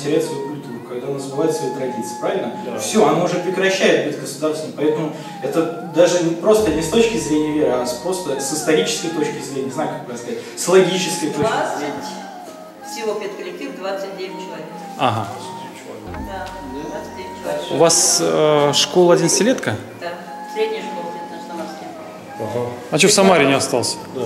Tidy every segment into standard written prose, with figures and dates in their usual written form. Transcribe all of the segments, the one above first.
терять свою культуру, когда оно забывает свои традиции, правильно? Да. Все, оно уже прекращает быть государственным, поэтому это даже просто не с точки зрения веры, а просто с исторической точки зрения, не знаю, как бы сказать, с логической точки зрения. Всего педколлектив 29 человек. Ага. Да, 29 человек. У вас школа 11-летка? Да, средняя школа на Самарске. Ага. А что в Самаре не остался? Да.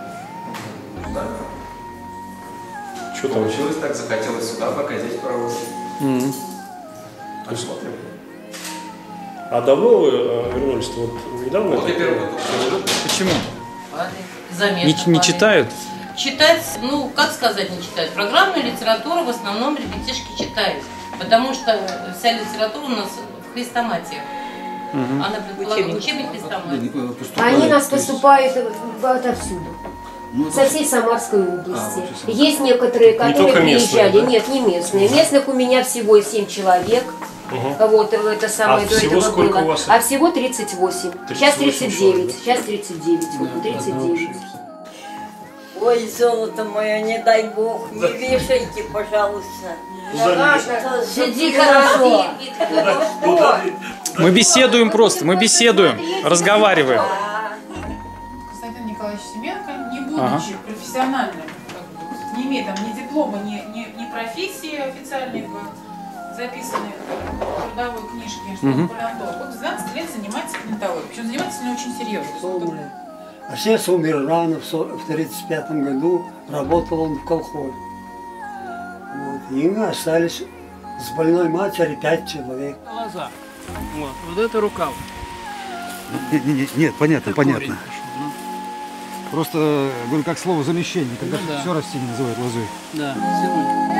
Что там? Получилось так, захотелось сюда, пока здесь паровоз. Посмотрим. А давно вы вернулись-то? Вот недавно? Вот и первый год. Почему? Не читают? Читать, ну, как сказать, не читают. Программную литературу в основном ребятишки читают. Потому что вся литература у нас в хрестоматиях. Она предполагает учебник хрестоматии. Они нас поступают отовсюду. Со всей Самарской области. Есть некоторые, которые приезжали. Да? Нет, не местные. Местных у меня всего 7 человек. Вот это самое до этого было. У вас? А всего 38. Сейчас 39. Сейчас 39. Вот 39. Ой, золото мое, не дай бог, не вешайте, пожалуйста. Сиди хорошо. Мы беседуем просто, мы беседуем, разговариваем. Константин Николаевич Семенко, не будучи профессиональным, не имея там ни диплома, ни профессии официальной, записанной в трудовой книжке, что он палеонтолог, вот 12 лет занимается планетологией. Причем занимается не очень серьезно. Отец умер рано, в 1935 году, работал он в колхозе. Вот. И мы остались с больной матерью 5 человек. Глаза. Вот это рукав. Нет, понятно, понятно. Просто, говорю, как слово замещение, когда все растение называют лозой. Да, сегодня.